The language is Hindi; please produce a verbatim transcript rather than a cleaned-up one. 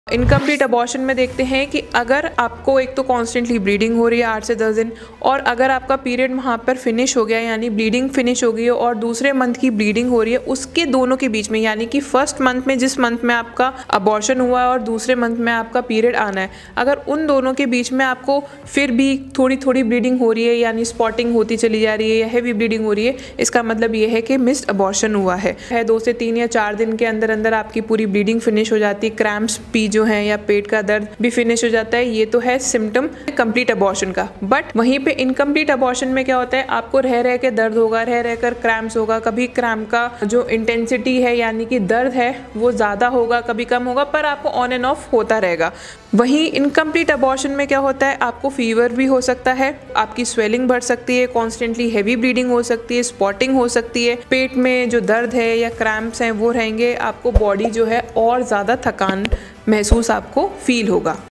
इनकम्प्लीट अबॉर्शन में देखते हैं कि अगर आपको एक तो कॉन्स्टेंटली ब्लीडिंग हो रही है आठ से दस दिन, और अगर आपका पीरियड वहाँ पर फिनिश हो गया यानी ब्लीडिंग फिनिश हो गई है और दूसरे मंथ की ब्लीडिंग हो रही है, उसके दोनों के बीच में यानी कि फर्स्ट मंथ में जिस मंथ में आपका अबॉर्शन हुआ है और दूसरे मंथ में आपका पीरियड आना है, अगर उन दोनों के बीच में आपको फिर भी थोड़ी थोड़ी ब्लीडिंग हो रही है यानी स्पॉटिंग होती चली जा रही है या हैवी ब्लीडिंग हो रही है, इसका मतलब ये है कि मिस्ड अबॉर्शन हुआ है। दो से तीन या चार दिन के अंदर अंदर आपकी पूरी ब्लीडिंग फिनिश हो जाती है, क्रैम्प्स भी जो है या पेट का दर्द भी फिनिश हो जाता है, ये तो है सिम्टम कंप्लीट अबॉर्शन का। बट वहीं पे इनकम्प्लीट अबॉर्शन में क्या होता है, आपको रह रह के दर्द होगा, रह रह कर क्रैम्प्स होगा, कभी क्रैम्प का जो इंटेंसिटी है यानी कि दर्द है वो ज़्यादा होगा, कभी कम होगा, पर आपको ऑन एंड ऑफ होता रहेगा। वहीं इनकम्प्लीट अबॉर्शन में क्या होता है, आपको फीवर भी हो सकता है, आपकी स्वेलिंग बढ़ सकती है, कॉन्स्टेंटली हैवी ब्लीडिंग हो सकती है, स्पॉटिंग हो सकती है, पेट में जो दर्द है या क्रैम्प्स हैं वो रहेंगे, आपको बॉडी जो है और ज़्यादा थकान महसूस आपको फील होगा।